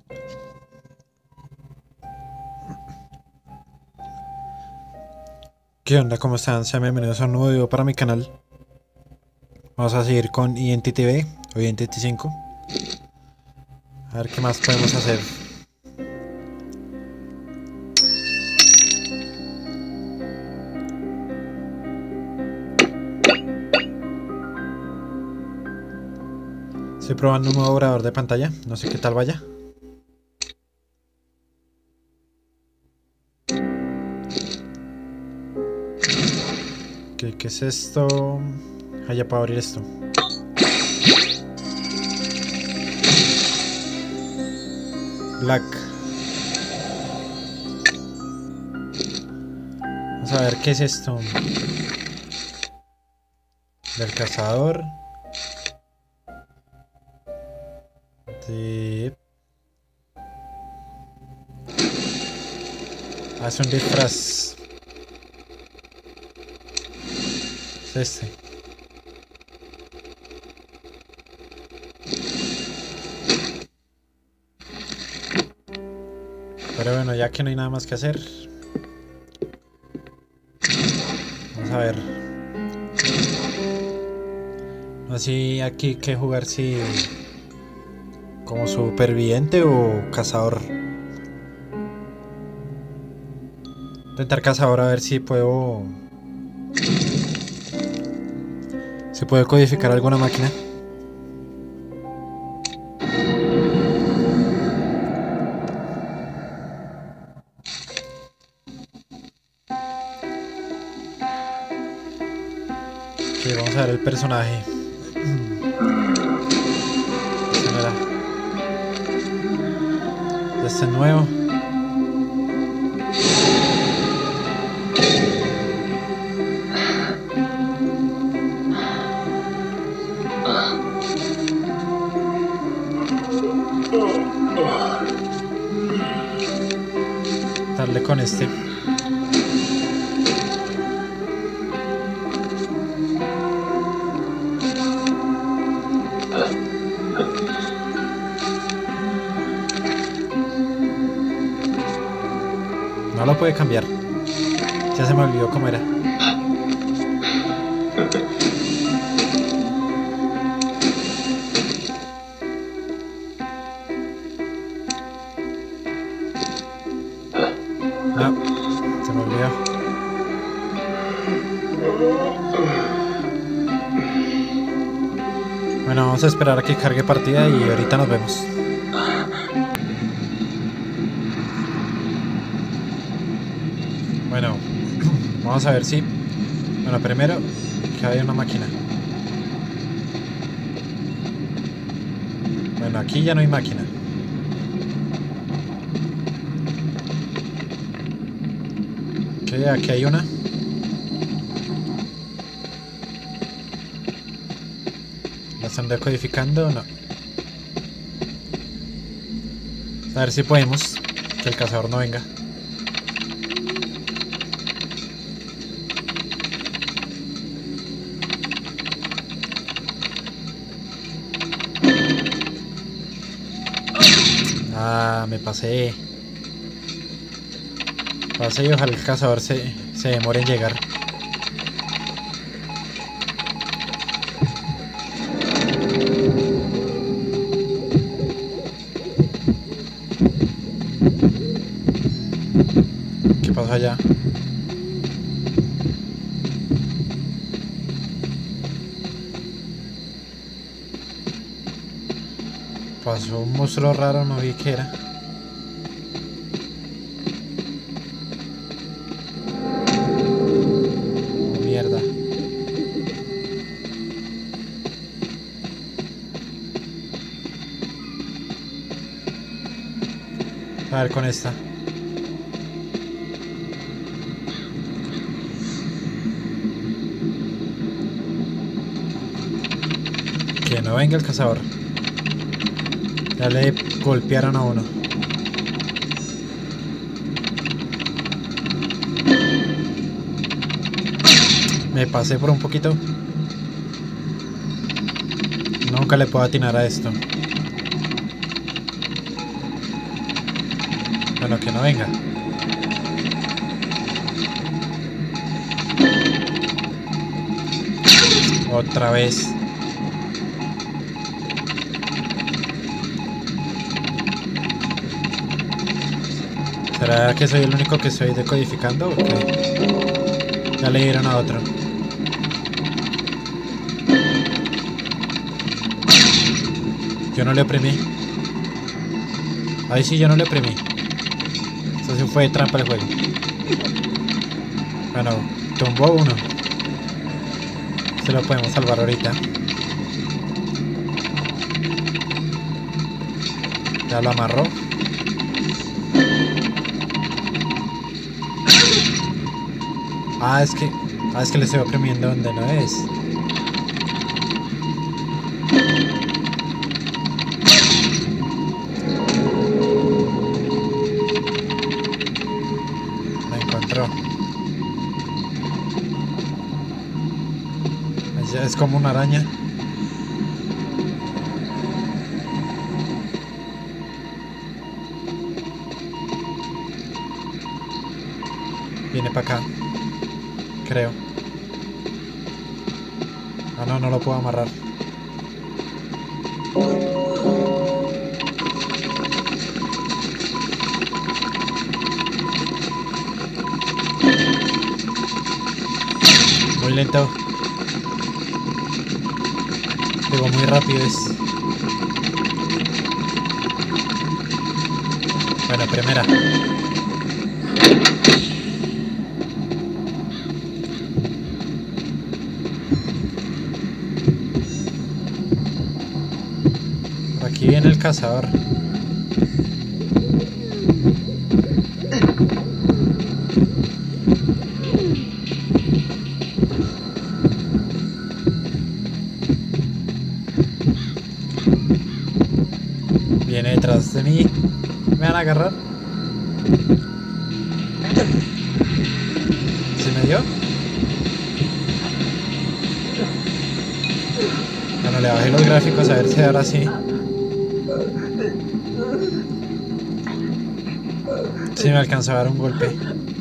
¿Qué onda? ¿Cómo están? Sean bienvenidos a un nuevo video para mi canal. Vamos a seguir con Identity V o Identity 5. A ver qué más podemos hacer. Estoy probando un nuevo grabador de pantalla. No sé qué tal vaya. ¿Qué es esto? Ah, ya puedo abrir esto. Black. Vamos a ver qué es esto. Del cazador. Hace un disfraz. Es este. Pero bueno, ya que no hay nada más que hacer, vamos a ver. No sé si aquí que jugar si como superviviente o cazador. Intentar cazador a ver si puedo codificar alguna máquina. Ok, vamos a ver el personaje. Este no era. Este es nuevo. Darle con este. No lo puede cambiar. Ya se me olvidó cómo era. No, se me olvidó. Bueno, vamos a esperar a que cargue partida y ahorita nos vemos. Bueno, vamos a ver si... Bueno, primero que hay una máquina. Bueno, aquí ya no hay máquina. Ok, aquí hay una. ¿La están decodificando o no? A ver si podemos que el cazador no venga. Ah, me pasé. Pasé y ojalá el cazador se demore en llegar. ¿Qué pasó allá? Pasó un monstruo raro, no vi qué era. Oh, mierda. A ver con esta. Que no venga el cazador. Ya le golpearon a uno. Me pasé por un poquito. Nunca le puedo atinar a esto. Bueno, que no venga. Otra vez. ¿Será que soy el único que estoy decodificando o qué? Ya le dieron a otro. Yo no le oprimí. Ahí sí yo no le oprimí. Eso sí fue trampa el juego. Bueno, tumbó uno. Se lo podemos salvar ahorita. Ya lo amarró. Es que le estoy oprimiendo donde no es. Me encontró. Ya es como una araña. Viene para acá. Creo. No, no lo puedo amarrar. Muy lento. Digo, muy rápido es. Bueno, primera. Aquí viene el cazador. Viene detrás de mí. ¿Me van a agarrar? ¿Sí me dio? Bueno, le bajé los gráficos a ver si ahora sí. Sí me alcanzó a dar un golpe.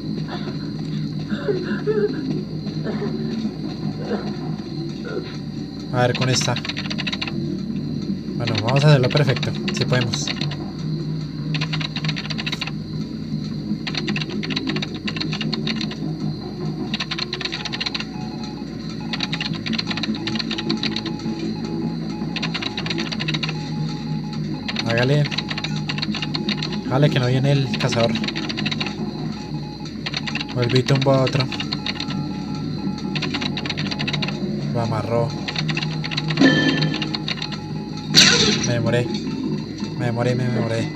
A ver con esta. Bueno, vamos a hacerlo perfecto. Si podemos. Hágale. Hágale que no viene el cazador. Volví y tumbó a otro. Lo amarró. Me demoré. Me demoré.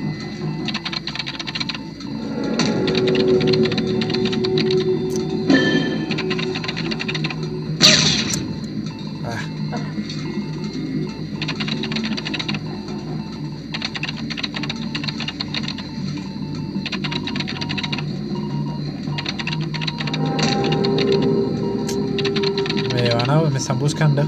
Me están buscando.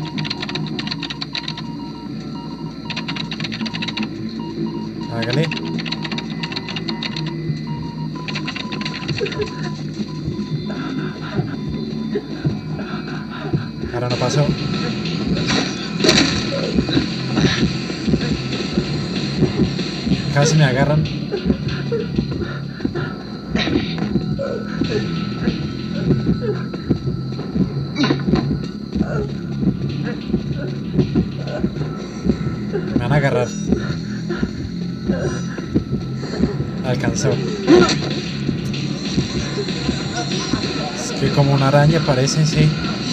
Hágale. Ahora no pasó. Casi me agarran. Me van a agarrar. Alcanzó. Es que como una araña parece, sí.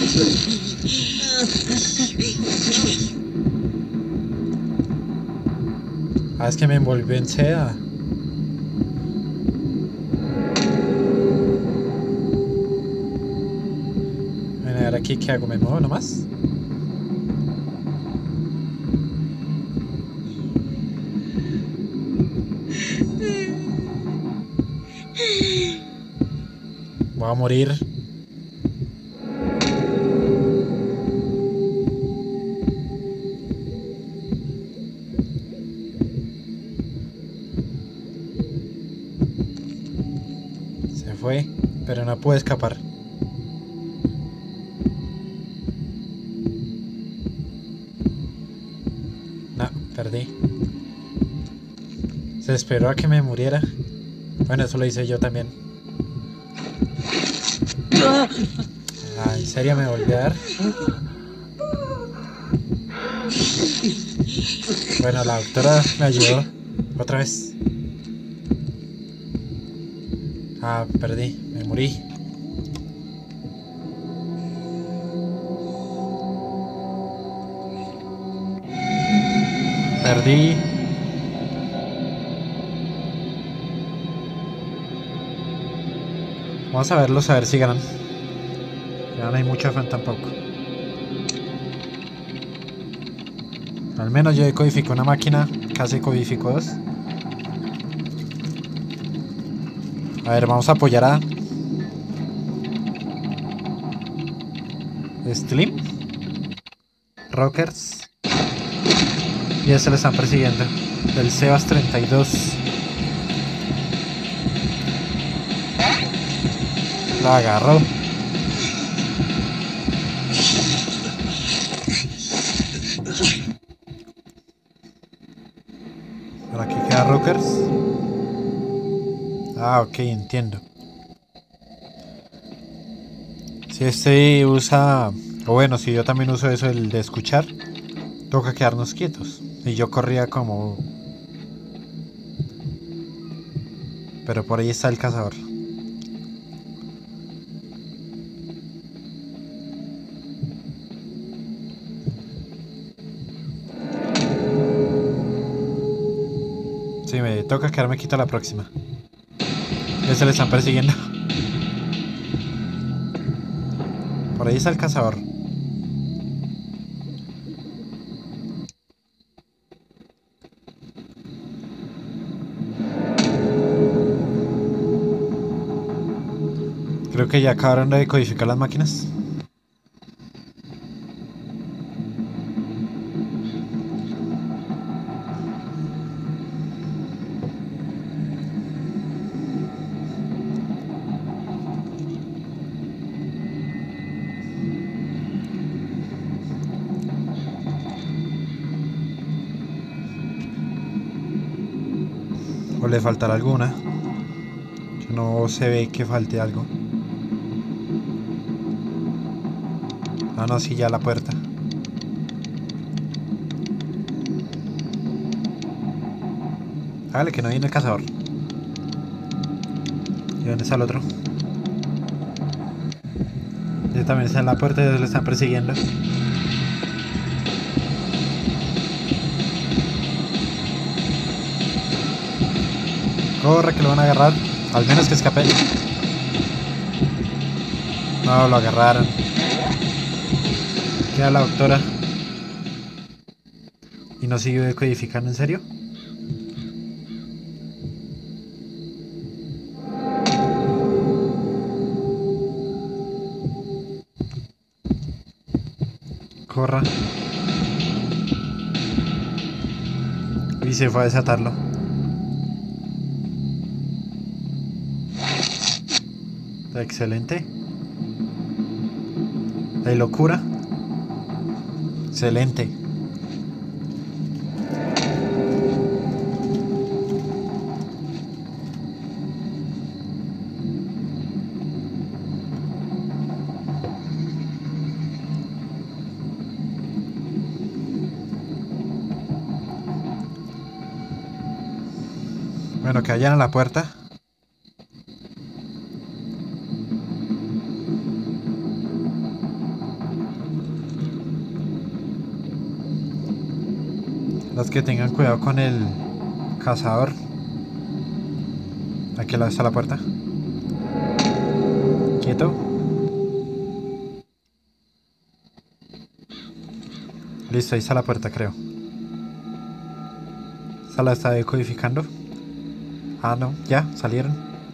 Es que me envolvió en seda. Bueno, ahora aquí, ¿qué hago? ¿Me muevo nomás? Voy a morir. fue, pero no pude escapar. No, perdí. Se esperó a que me muriera. Bueno, eso lo hice yo también. Ah, ¿en serio me volví a dar? Bueno, la doctora me ayudó. Otra vez. Ah, perdí. Me morí. Perdí. Vamos a verlos, a ver si ganan. Ya no hay mucho afán tampoco. Al menos yo decodifico una máquina, casi codifico dos. A ver, vamos a apoyar a Slim, Rockers. Y ese lo están persiguiendo. Del Sebas 32. Lo agarró. Por aquí queda Rockers. Ah, ok, entiendo. Si este usa, o bueno, si yo también uso eso, el de escuchar, toca quedarnos quietos. Y yo corría como... Pero por ahí está el cazador. Sí, me toca quedarme quieto la próxima. Ya se le están persiguiendo. Por ahí está el cazador. Creo que ya acabaron de decodificar las máquinas. O le faltará alguna. Que no se ve que falte algo. Ah, no, sí, ya la puerta. Hágale que no viene el cazador. ¿Y dónde está el otro? Ese también está en la puerta y ellos lo están persiguiendo. Corre que lo van a agarrar. Al menos que escape. No, lo agarraron. Queda la doctora. ¿Y no sigue decodificando en serio? Corra. Y se fue a desatarlo. Excelente. De locura. Excelente. Bueno, que hayan a la puerta. Los que tengan cuidado con el cazador. ¿A qué lado está la puerta? Quieto. Listo, ahí está la puerta, creo. ¿Esta la está decodificando? Ah, no, ya, salieron.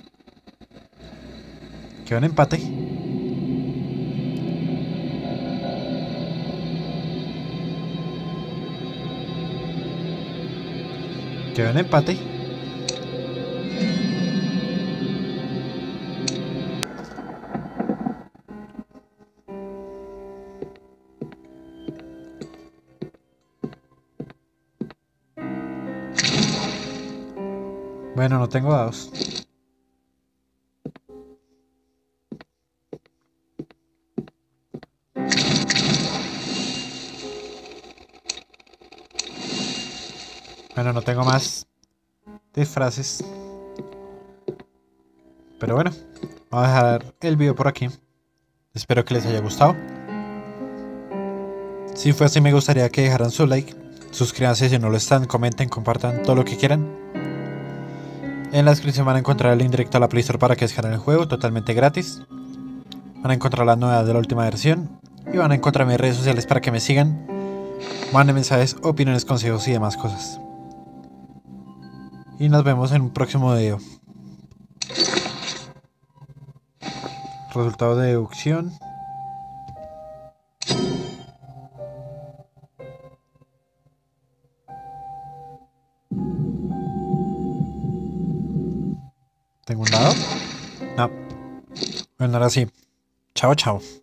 Quedó un empate. Quedó en empate. Bueno, no tengo dados. Bueno, no tengo más disfraces. Pero bueno, vamos a dejar el video por aquí. Espero que les haya gustado. Si fue así, me gustaría que dejaran su like. Suscríbanse si no lo están, comenten, compartan todo lo que quieran. En la descripción van a encontrar el link directo a la Play Store para que descarguen el juego totalmente gratis. Van a encontrar las novedades de la última versión. Y van a encontrar mis redes sociales para que me sigan. Manden mensajes, opiniones, consejos y demás cosas. Y nos vemos en un próximo video. Resultado de deducción. ¿Tengo un dado? No. Bueno, ahora sí. Chao, chao.